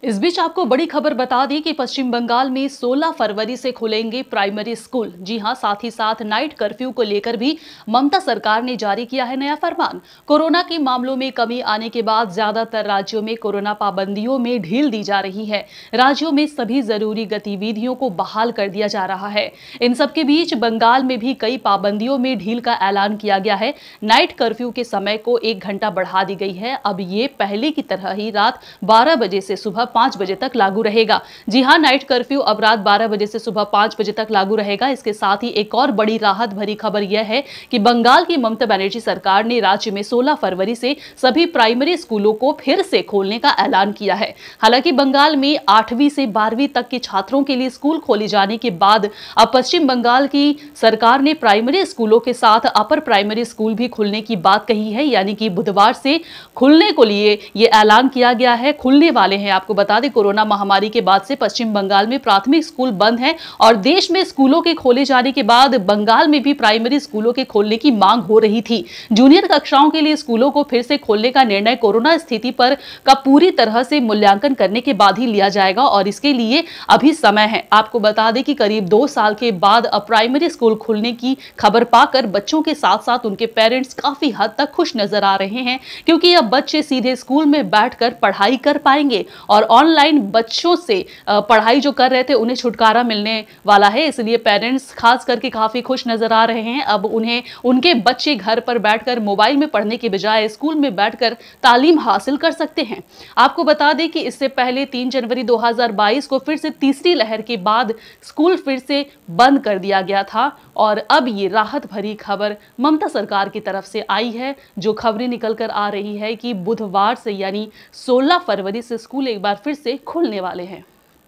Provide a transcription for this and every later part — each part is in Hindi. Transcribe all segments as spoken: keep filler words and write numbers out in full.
इस बीच आपको बड़ी खबर बता दें कि पश्चिम बंगाल में सोलह फरवरी से खुलेंगे प्राइमरी स्कूल। जी हां, साथ ही साथ नाइट कर्फ्यू को लेकर भी ममता सरकार ने जारी किया है नया फरमान। कोरोना के मामलों में कमी आने के बाद ज्यादातर राज्यों में कोरोना पाबंदियों में ढील दी जा रही है। राज्यों में सभी जरूरी गतिविधियों को बहाल कर दिया जा रहा है। इन सबके बीच बंगाल में भी कई पाबंदियों में ढील का ऐलान किया गया है। नाइट कर्फ्यू के समय को एक घंटा बढ़ा दी गई है। अब ये पहले की तरह ही रात बारह बजे से सुबह पांच बजे तक लागू रहेगा। जी हां, नाइट कर्फ्यू अब रात बारह बजे से सुबह पांच बजे तक लागू रहेगा। इसके साथ ही एक और बड़ी राहत भरी खबर यह है कि बंगाल की ममता बनर्जी सरकार ने राज्य में सोलह फरवरी से सभी प्राइमरी स्कूलों को फिर से खोलने का ऐलान किया है। हालांकि बंगाल में आठवीं से बारहवीं तक के छात्रों के लिए स्कूल खोले जाने के बाद अब पश्चिम बंगाल की सरकार ने प्राइमरी स्कूलों के साथ अपर प्राइमरी स्कूल भी खुलने की बात कही है। यानी कि बुधवार से खुलने को लिए यह ऐलान किया गया है, खुलने वाले हैं। आपको बता दें, कोरोना महामारी के बाद से पश्चिम बंगाल में प्राथमिक स्कूल बंद हैं और देश में स्कूलों के खोले जाने के बाद बंगाल में भी प्राइमरी स्कूलों के खोलने की मांग हो रही थी। जूनियर कक्षाओं के लिए स्कूलों को फिर से खोलने का निर्णय कोरोना स्थिति पर का पूरी तरह से मूल्यांकन करने के बाद ही लिया जाएगा और इसके लिए अभी समय है। आपको बता दें कि करीब दो साल के बाद अब प्राइमरी स्कूल खुलने की खबर पाकर बच्चों के साथ साथ उनके पेरेंट्स काफी हद तक खुश नजर आ रहे हैं, क्योंकि अब बच्चे सीधे स्कूल में बैठकर पढ़ाई कर पाएंगे और ऑनलाइन बच्चों से पढ़ाई जो कर रहे थे उन्हें छुटकारा मिलने वाला है। इसलिए पेरेंट्स खास करके काफी खुश नजर आ रहे हैं। अब उन्हें उनके बच्चे घर पर बैठकर मोबाइल में पढ़ने के बजाय स्कूल में बैठकर तालीम हासिल कर सकते हैं। आपको बता दें कि इससे पहले तीन जनवरी दो हज़ार बाईस को फिर से तीसरी लहर के बाद स्कूल फिर से बंद कर दिया गया था और अब ये राहत भरी खबर ममता सरकार की तरफ से आई है, जो खबरें निकल कर आ रही है कि बुधवार से यानी सोलह फरवरी से स्कूल एक बार फिर से खुलने वाले हैं।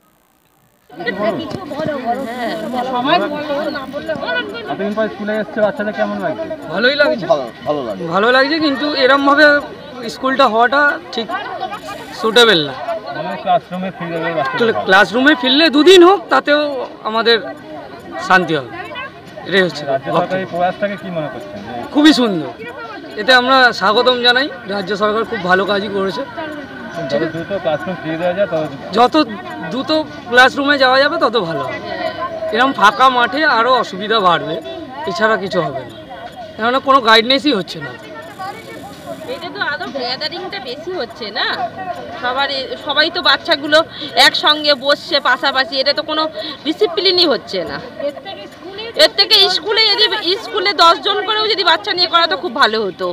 ভালোই লাগছে ভালো লাগছে কিন্তু এরকম ভাবে স্কুলটা হওয়াটা ঠিক সুটেবল না। ক্লাসরুমে ফিরলে ক্লাসরুমে ফিরলে দুদিন হোক তাতেও আমাদের শান্তি হবে। এটাই হচ্ছে প্রয়াসটাকে কি মনে করছেন? খুবই সুন্দর, এতে আমরা স্বাগতম জানাই। রাজ্য সরকার খুব ভালো কাজই করেছে। যত দ্রুত ক্লাসরুমে যাওয়া যাবে তত ভালো হবে। এরকম ফাঁকা মাঠে আরও অসুবিধা বাড়বে, এছাড়া কিছু হবে না। কেননা কোনো গাইডনেসই হচ্ছে না। এটা তো আদৌ গ্যাদারিংটা বেশি হচ্ছে না, সবার সবাই তো বাচ্চাগুলো একসঙ্গে বসছে পাশাপাশি, এটা তো কোনো ডিসিপ্লিনই হচ্ছে না। এর থেকে স্কুলে যদি স্কুলে দশ জন করেও যদি বাচ্চা নিয়ে করা তো খুব ভালো হতো।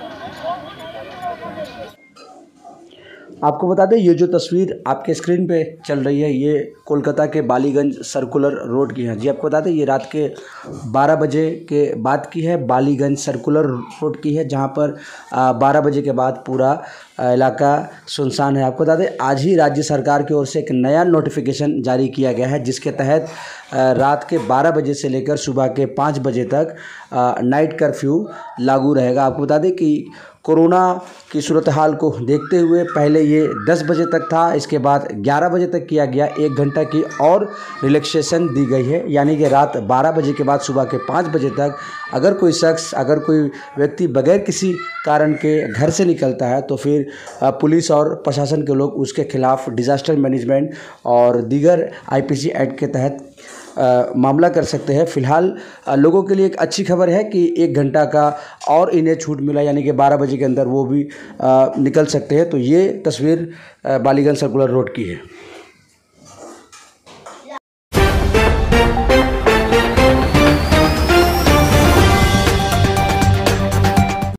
आपको बता दें, ये जो तस्वीर आपके स्क्रीन पे चल रही है ये कोलकाता के बालीगंज सर्कुलर रोड की है। जी आपको बता दें, ये रात के बारह बजे के बाद की है, बालीगंज सर्कुलर रोड की है, जहां पर बारह बजे के बाद पूरा इलाका सुनसान है। आपको बता दें, आज ही राज्य सरकार की ओर से एक नया नोटिफिकेशन जारी किया गया है, जिसके तहत रात के बारह बजे से लेकर सुबह के पाँच बजे तक नाइट कर्फ्यू लागू रहेगा। आपको बता दें कि कोरोना की सूरत हाल को देखते हुए पहले ये दस बजे तक था, इसके बाद ग्यारह बजे तक किया गया, एक घंटा की और रिलैक्सेशन दी गई है। यानी कि रात बारह बजे के बाद सुबह के पाँच बजे तक अगर कोई शख्स अगर कोई व्यक्ति बगैर किसी कारण के घर से निकलता है तो फिर पुलिस और प्रशासन के लोग उसके खिलाफ डिज़ास्टर मैनेजमेंट और दीगर आईपीसी एक्ट के तहत आ, मामला कर सकते हैं। फ़िलहाल लोगों के लिए एक अच्छी खबर है कि एक घंटा का और इन्हें छूट मिला, यानी कि बारह बजे के अंदर वो भी आ, निकल सकते हैं। तो ये तस्वीर बालीगंज सर्कुलर रोड की है।